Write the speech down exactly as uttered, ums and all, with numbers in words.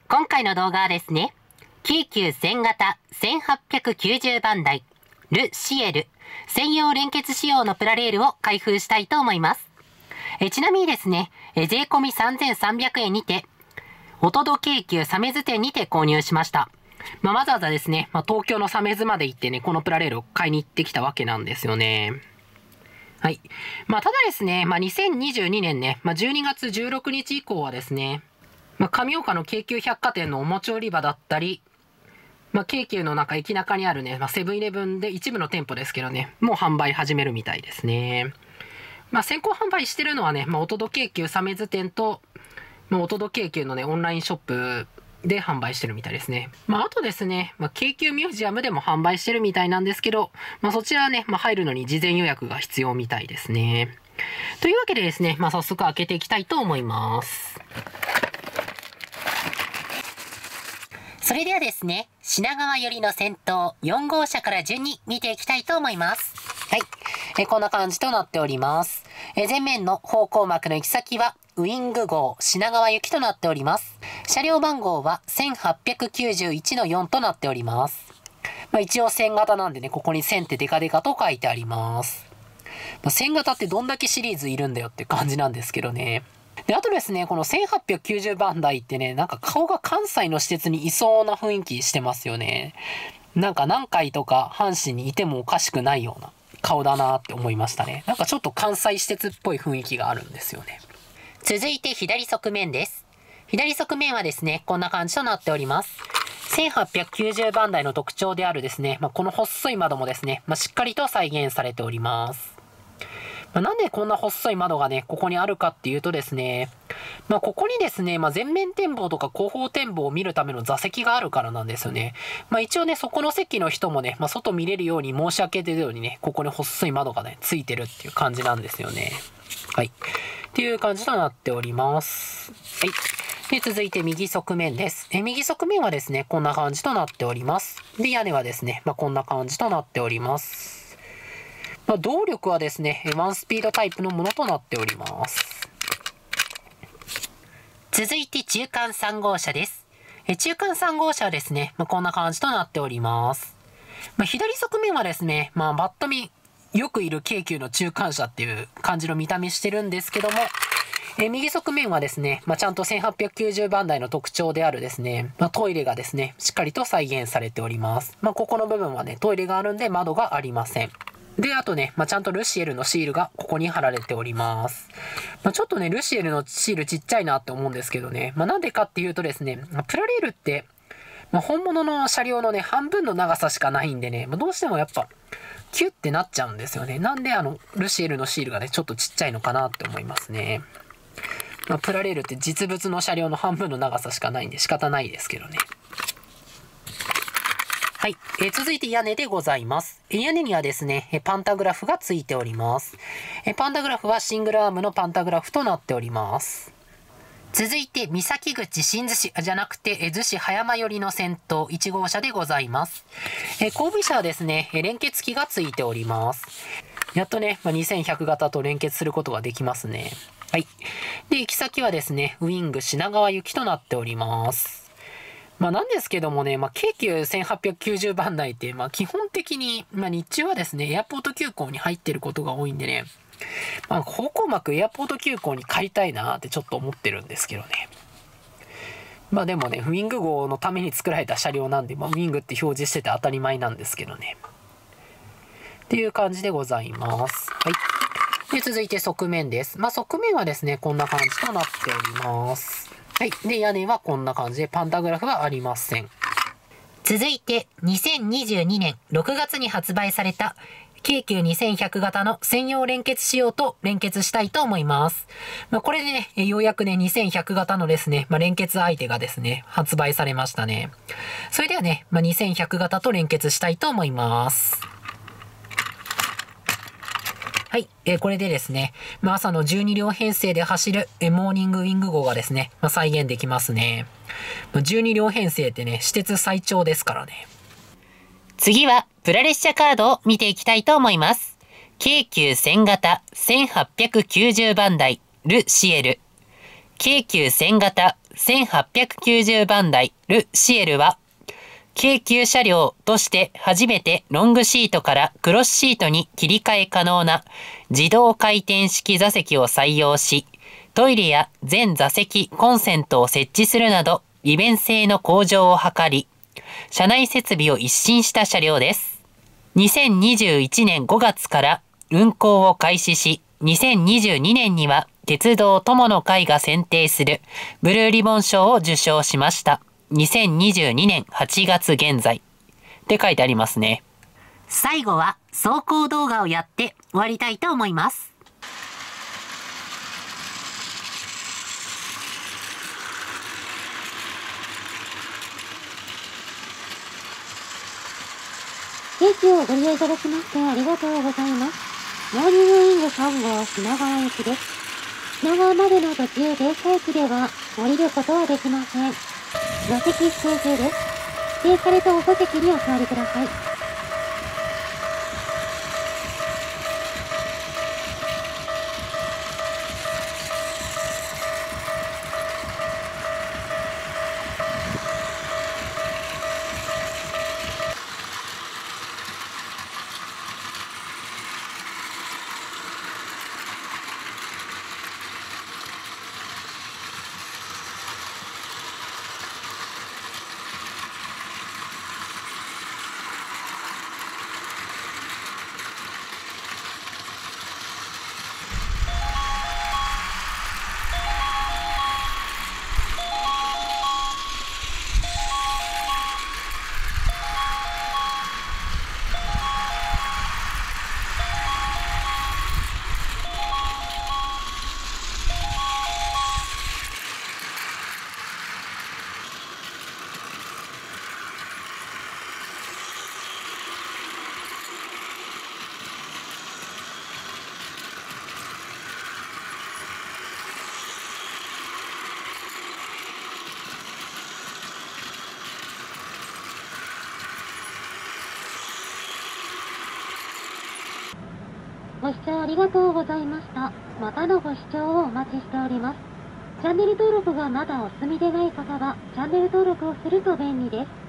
今回の動画はですね、京急せん型せんはっぴゃくきゅうじゅうばんだいル・シエル専用連結仕様のプラレールを開封したいと思います。えちなみにですね、え税込みさんぜんさんびゃくえんにて、音戸京急鮫洲店にて購入しました。まあ、わざわざですね、まあ、東京の鮫洲まで行ってね、このプラレールを買いに行ってきたわけなんですよね。はい。まあ、ただですね、まあ、にせんにじゅうにねんね、まあ、じゅうにがつじゅうろくにち以降はですね、まあ、上岡の京急百貨店のおもち売り場だったり、まあ、京急の中駅中にあるね、まあ、セブンイレブンで一部の店舗ですけどね、もう販売始めるみたいですね。まあ、先行販売してるのはね、まあ、音戸京急鮫洲店と、まあ、音戸京急のね、オンラインショップで販売してるみたいですね。まあ、あとですね、まあ、京急ミュージアムでも販売してるみたいなんですけど、まあ、そちらはね、まあ、入るのに事前予約が必要みたいですね。というわけでですね、まあ、早速開けていきたいと思います。それではですね、品川寄りの先頭よん号車から順に見ていきたいと思います。はい。えこんな感じとなっております。え前面の方向幕の行き先は、ウィング号品川行きとなっております。車両番号はせんはっぴゃくきゅうじゅういちのよんとなっております。まあ、一応せん型なんでね、ここにせんってデカデカと書いてあります。まあ、せん型ってどんだけシリーズいるんだよって感じなんですけどね。で、あとですね、このせんはっぴゃくきゅうじゅうばんだいってね、なんか顔が関西の施設にいそうな雰囲気してますよね。なんか南海とか阪神にいてもおかしくないような顔だなって思いましたね。なんかちょっと関西施設っぽい雰囲気があるんですよね。続いて左側面です。左側面はですね、こんな感じとなっております。せんはっぴゃくきゅうじゅうばんだいの特徴であるですね、まあ、この細い窓もですね、まあ、しっかりと再現されております。まあ、なんでこんな細い窓がね、ここにあるかっていうとですね、まあ、ここにですね、まあ、前面展望とか後方展望を見るための座席があるからなんですよね。まあ、一応ね、そこの席の人もね、まあ、外見れるように申し上げてるようにね、ここに細い窓がね、ついてるっていう感じなんですよね。はい。っていう感じとなっております。はい。で、続いて右側面です。え、右側面はですね、こんな感じとなっております。で、屋根はですね、まあ、こんな感じとなっております。まあ、動力はですね、ワンスピードタイプのものとなっております。続いて中間さん号車です。え中間さん号車はですね、まあ、こんな感じとなっております。まあ、左側面はですね、まあ、バッと見、よくいる京急の中間車っていう感じの見た目してるんですけども、え右側面はですね、まあ、ちゃんとせんはっぴゃくきゅうじゅうばんだいの特徴であるですね、まあ、トイレがですね、しっかりと再現されております。まあ、ここの部分はね、トイレがあるんで窓がありません。で、あとね、まあ、ちゃんとルシエルのシールがここに貼られております。まあ、ちょっとね、ルシエルのシールちっちゃいなって思うんですけどね、まあ、なんでかっていうとですね、まあ、プラレールって、まあ、本物の車両のね、半分の長さしかないんでね、まあ、どうしてもやっぱ、キュッてなっちゃうんですよね。なんであの、ルシエルのシールがね、ちょっとちっちゃいのかなって思いますね。まあ、プラレールって実物の車両の半分の長さしかないんで仕方ないですけどね。はい。えー、続いて屋根でございます。屋根にはですね、えパンタグラフがついております。えパンタグラフはシングルアームのパンタグラフとなっております。続いて、三崎口新逗子じゃなくて、逗子葉山寄りの先頭いち号車でございます。え後部車はですね、連結機がついております。やっとね、まあ、にせんひゃく型と連結することができますね。はい。で、行き先はですね、ウィング品川行きとなっております。まあなんですけどもね、まあ京急せんはっぴゃくきゅうじゅうばんだいって、まあ基本的に、まあ日中はですね、エアポート急行に入ってることが多いんでね、まあ方向幕エアポート急行に買いたいなーってちょっと思ってるんですけどね。まあでもね、ウィング号のために作られた車両なんで、まあウィングって表示してて当たり前なんですけどね。っていう感じでございます。はい。で、続いて側面です。まあ側面はですね、こんな感じとなっております。はい。で、屋根はこんな感じで、パンタグラフはありません。続いて、にせんにじゅうにねんろくがつに発売された、京急にせんひゃく型の専用連結仕様と連結したいと思います。まあ、これでね、ようやくね、にせんひゃく型のですね、まあ、連結相手がですね、発売されましたね。それではね、まあ、にせんひゃく型と連結したいと思います。はい。えー、これでですね、まあ、朝のじゅうにりょう編成で走る、えー、モーニングウィング号がですね、まあ、再現できますね。まあ、じゅうにりょう編成ってね、私鉄最長ですからね。次は、プラ列車カードを見ていきたいと思います。京急せん型せんはっぴゃくきゅうじゅうばんだいル・シエル。京急せん型せんはっぴゃくきゅうじゅうばんだいル・シエルは、京急車両として初めてロングシートからクロスシートに切り替え可能な自動回転式座席を採用し、トイレや全座席コンセントを設置するなど利便性の向上を図り、車内設備を一新した車両です。にせんにじゅういちねんごがつから運行を開始し、にせんにじゅうにねんには鉄道友の会が選定するブルーリボン賞を受賞しました。にせんにじゅうにねんはちがつ現在って書いてありますね。最後は走行動画をやって終わりたいと思います。 ケーキをご利用いただきましてありがとうございます。モーニングウィングさん号品川行きです。品川までの途中停車駅では降りることはできません。座席指定中です。指定されたお座席にお座りください。ご視聴ありがとうございました。またのご視聴をお待ちしております。チャンネル登録がまだお済みでない方は、チャンネル登録をすると便利です。